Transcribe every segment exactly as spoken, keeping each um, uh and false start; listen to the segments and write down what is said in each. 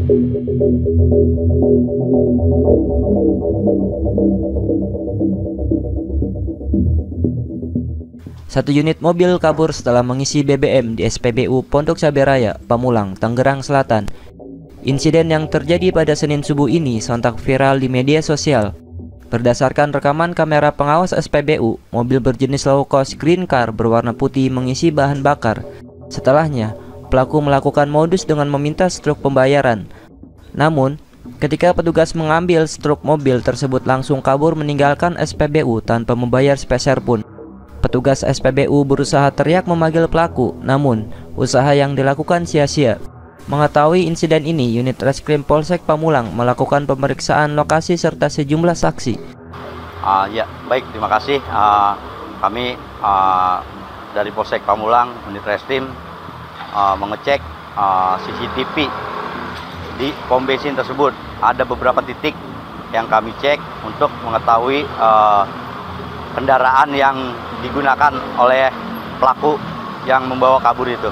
Satu unit mobil kabur setelah mengisi B B M di S P B U Pondok Cabe Raya, Pamulang, Tangerang Selatan. Insiden yang terjadi pada Senin subuh ini sontak viral di media sosial. Berdasarkan rekaman kamera pengawas S P B U, mobil berjenis low cost green car berwarna putih mengisi bahan bakar. Setelahnya, pelaku melakukan modus dengan meminta struk pembayaran. Namun, ketika petugas mengambil struk mobil tersebut langsung kabur meninggalkan S P B U tanpa membayar sepeser pun. Petugas S P B U berusaha teriak memanggil pelaku, namun usaha yang dilakukan sia-sia. Mengetahui insiden ini, unit Reskrim Polsek Pamulang melakukan pemeriksaan lokasi serta sejumlah saksi. Uh, ya, baik, terima kasih. Uh, kami uh, dari Polsek Pamulang, unit Reskrim uh, mengecek uh, C C T V di pom bensin tersebut. Ada beberapa titik yang kami cek untuk mengetahui uh, kendaraan yang digunakan oleh pelaku yang membawa kabur itu.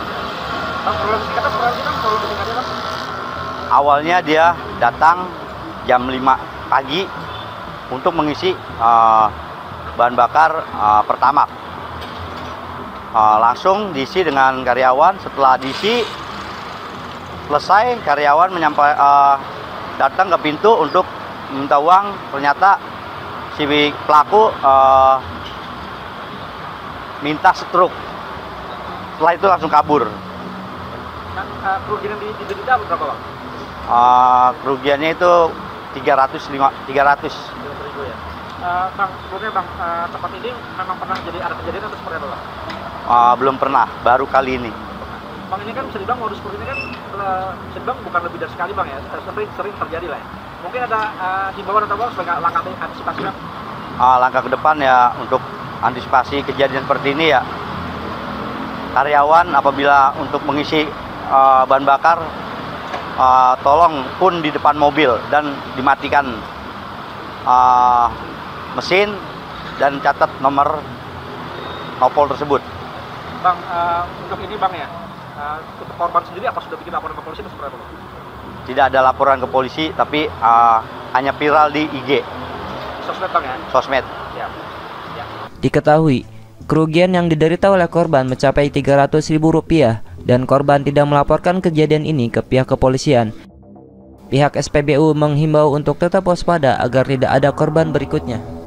Awalnya dia datang jam lima pagi untuk mengisi uh, bahan bakar uh, Pertamax. Uh, langsung diisi dengan karyawan. Setelah diisi selesai, karyawan menyampai, uh, datang ke pintu untuk minta uang. Ternyata si pelaku uh, minta struk. Setelah itu langsung kabur. Nah, uh, kerugian yang diderita berapa, Bang? Uh, kerugiannya itu tiga ratus ribu ya. Uh, bang, sebelumnya Bang, uh, tempat ini memang pernah jadi ada kejadian atau seperti apa, Bang? Uh, belum pernah, baru kali ini. Bang, ini kan bisa dibilang modus seperti ini kan uh, bisa dibilang bukan lebih dari sekali, Bang, ya. Sering sering terjadi lah ya. Mungkin ada uh, himbauan atau Bang sebagai langkah antisipasi, Bang? Uh, langkah ke depan ya untuk antisipasi kejadian seperti ini ya. Karyawan apabila untuk mengisi uh, bahan bakar, uh, tolong pun di depan mobil dan dimatikan uh, mesin dan catat nomor nopol tersebut. Bang, uh, untuk ini Bang ya, uh, untuk korban sendiri apa sudah bikin laporan ke polisi atau seperti apa? Tidak ada laporan ke polisi, tapi uh, hanya viral di I G. Sosmed Bang ya? Sosmed. Ya. Ya. Diketahui, kerugian yang diderita oleh korban mencapai tiga ratus ribu rupiah dan korban tidak melaporkan kejadian ini ke pihak kepolisian. Pihak S P B U menghimbau untuk tetap waspada agar tidak ada korban berikutnya.